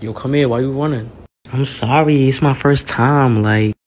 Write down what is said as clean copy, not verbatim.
Yo, come here. Why you running? I'm sorry, it's my first time. Like,